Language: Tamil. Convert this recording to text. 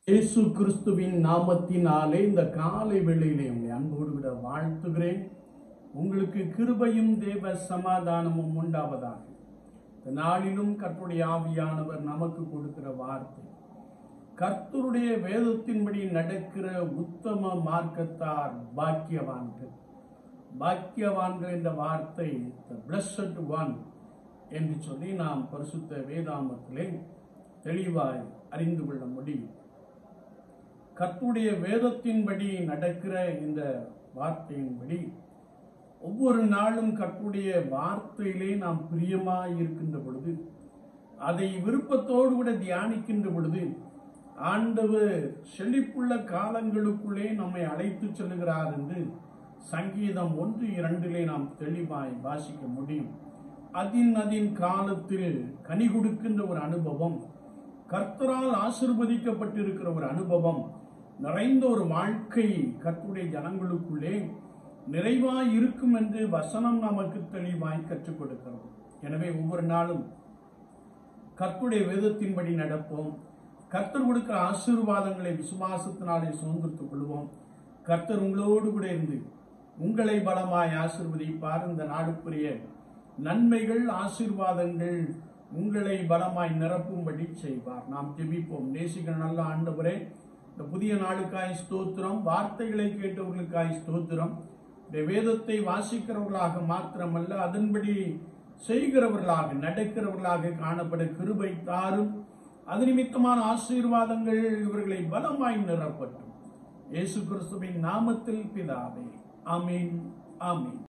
இயேசு கிறிஸ்துவின் நாமத்தினாலே இந்த காலை வேளையிலே உங்களை அன்போடு விட வாழ்த்துகிறேன். உங்களுக்கு கிருபையும் தேவ சமாதானமும் உண்டாவதாக. இந்த நாளிலும் கர்த்தருடைய ஆவியானவர் நமக்கு கொடுக்கிற வார்த்தை, கர்த்தருடைய வேதத்தின்படி நடக்கிற உத்தம மார்க்கத்தார் பாக்கியவான்கள். பாக்கியவான்கள் என்ற வார்த்தை the blessed one என்று சொல்லி நாம் பரிசுத்த வேதாமத்திலே தெளிவாய் அறிந்து கொள்ள முடியும். கர்த்தருடைய வேதத்தின்படி நடக்கிற இந்த வார்த்தையின்படி ஒவ்வொரு நாளும் கர்த்தருடைய வார்த்தையிலே நாம் பிரியமாய் இருக்கின்ற பொழுது, அதை விருப்பத்தோடு கூட தியானிக்கின்ற பொழுது, ஆண்டவர் செழிப்புள்ள காலங்களுக்குள்ளே நம்மை அழைத்து செல்கிறார் என்று சங்கீதம் 1:2 நாம் தெளிவாய் வாசிக்க முடியும். அதின் காலத்தில் கனி கொடுக்கின்ற ஒரு அனுபவம், கர்த்தரால் ஆசீர்வதிக்கப்பட்டிருக்கிற ஒரு அனுபவம், நிறைந்த ஒரு வாழ்க்கை கர்த்தருடைய ஜனங்களுக்குள்ளே நிறைவாய் இருக்கும் என்று வசனம் நமக்கு தெளிவாய் கற்றுக் கொடுக்கிறது. எனவே ஒவ்வொரு நாளும் கர்த்தருடைய வேதத்தின்படி நடப்போம். கர்த்தர் கொடுக்கிற ஆசீர்வாதங்களை விசுவாசத்தினாலே சுதந்திரத்துக் கொள்வோம். கர்த்தர் உங்களோடு கூட இருந்து உங்களை பலமாய் ஆசீர்வதிப்பார். இந்த நாடுக்குரிய நன்மைகள், ஆசீர்வாதங்கள் உங்களை பலமாய் நிரப்பும்படி செய்வார். நாம் ஜெபிப்போம். நேசிக்கிற நல்ல ஆண்டவரே, இந்த புதிய நாளுக்காய் ஸ்தோத்திரம். வார்த்தைகளை கேட்டவர்களுக்காய் ஸ்தோத்திரம். இந்த வேதத்தை வாசிக்கிறவர்களாக மாத்திரமல்ல, அதன்படி செய்கிறவர்களாக, நடக்கிறவர்களாக காணப்பட கிருபை தாரும். அது நிமித்தமான ஆசீர்வாதங்கள் இவர்களை பலமாய் நிரப்பட்டும். இயேசு கிறிஸ்துவின் நாமத்தில் பிதாவே, ஆமீன், ஆமீன்.